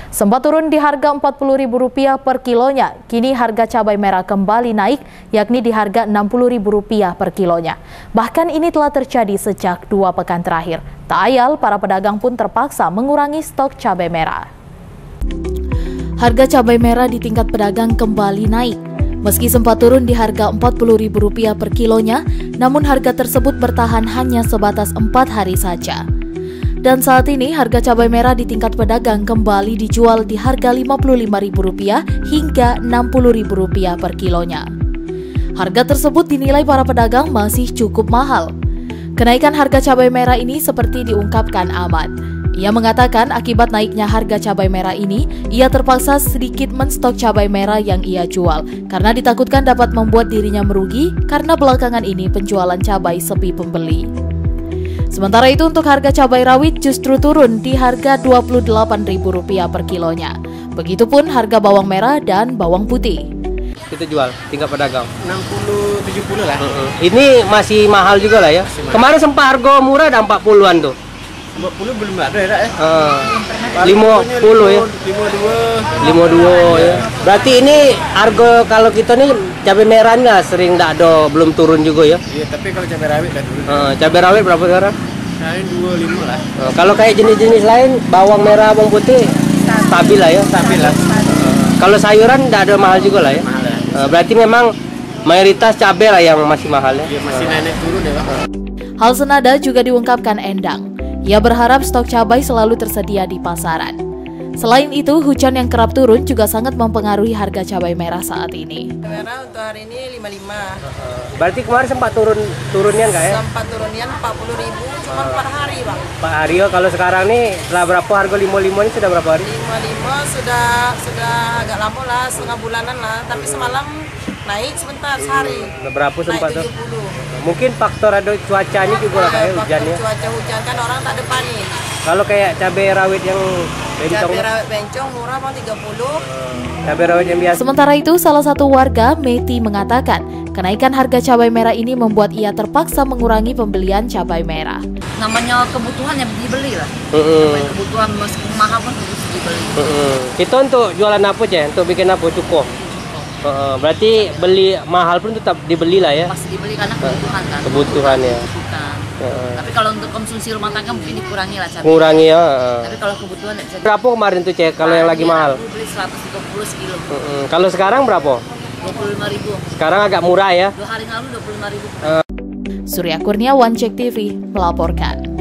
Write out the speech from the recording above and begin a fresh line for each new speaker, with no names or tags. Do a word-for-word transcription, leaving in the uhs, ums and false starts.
Sempat turun di harga empat puluh ribu rupiah per kilonya, kini harga cabai merah kembali naik, yakni di harga enam puluh ribu rupiah per kilonya. Bahkan ini telah terjadi sejak dua pekan terakhir. Tak ayal, para pedagang pun terpaksa mengurangi stok cabai merah. Harga cabai merah di tingkat pedagang kembali naik. Meski sempat turun di harga empat puluh ribu rupiah per kilonya, namun harga tersebut bertahan hanya sebatas empat hari saja. Dan saat ini harga cabai merah di tingkat pedagang kembali dijual di harga lima puluh lima ribu rupiah hingga enam puluh ribu rupiah per kilonya. Harga tersebut dinilai para pedagang masih cukup mahal. Kenaikan harga cabai merah ini seperti diungkapkan Ahmad. Ia mengatakan akibat naiknya harga cabai merah ini, ia terpaksa sedikit menstok cabai merah yang ia jual karena ditakutkan dapat membuat dirinya merugi karena belakangan ini penjualan cabai sepi pembeli. Sementara itu untuk harga cabai rawit justru turun di harga dua puluh delapan ribu rupiah per kilonya. Begitupun harga bawang merah dan bawang putih.
Kita jual tingkat pedagang
enam puluh tujuh puluh lah.
Uh-uh. Ini masih mahal juga lah ya. Kemarin sempat harga murah ada empat puluhan tuh.
empat puluh belum ada ya, eh.
Uh, lima puluh ya.
lima puluh dua.
lima puluh dua ya. Berarti ini harga kalau kita nih cabai merahnya sering tak ada, belum turun juga ya.
Iya, tapi kalau cabai rawit dah turun.
Uh, cabai rawit berapa sekarang?
Sekarang dua puluh lima lah.
Uh, kalau kayak jenis-jenis lain, bawang merah, bawang putih stabil lah ya.
Stabil lah.
Uh, kalau sayuran tak ada mahal juga lah ya.
Mahal lah.
Uh, berarti memang mayoritas cabai lah yang masih mahal ya.
Iya, masih naik turun ya, Pak.
Hal senada juga diungkapkan Endang. Ia berharap stok cabai selalu tersedia di pasaran. Selain itu, hujan yang kerap turun juga sangat mempengaruhi harga cabai merah saat ini.
Merah untuk hari ini lima puluh lima.
Berarti kemarin sempat turun turunnya nggak ya?
Sempat turunnya empat puluh ribu, cuma empat hari, Bang.
Pak Aryo, kalau sekarang nih setelah berapa harga lima puluh lima ini sudah berapa hari?
lima puluh lima sudah sudah agak lama lah, setengah bulanan lah. Tapi semalam naik sebentar sehari.
Berapa sempat tuh?
Naik tujuh puluh.
Mungkin faktor ada cuacanya juga lah kayak hujannya.
Cuaca hujan kan orang tak ada panen.
Kalau kayak cabai rawit yang bencong,
Cabai rawit bencong murah Bang tiga puluh.
cabai rawit yang biasa.
Sementara itu, salah satu warga, Meti, mengatakan kenaikan harga cabai merah ini membuat ia terpaksa mengurangi pembelian cabai merah.
Namanya kebutuhan yang dibeli lah.
Uh-uh.
Kebutuhan meskipun mahal pun harus dibeli.
Uh-uh. Kita untuk jualan apa aja? Untuk bikin apa cukup? Uh, berarti beli mahal pun tetap dibeli lah ya?
Pasti dibeli karena kebutuhan kan.
Kebutuhan ya.
Kebutuhan.
Uh.
Tapi kalau untuk konsumsi rumah tangga mungkin dikurangi lah cabai.
Kurangi ya. Uh.
Tapi kalau kebutuhan tidak bisa.
Berapa kemarin tuh cek kalau yang lagi mahal?
Aku beli seratus tiga puluh sekilo.
Uh-uh. Kalau sekarang berapa?
dua puluh lima ribu.
Sekarang agak murah ya?
Dua hari lalu dua puluh lima ribu.
Surya Kurniawan, Cek T V, melaporkan.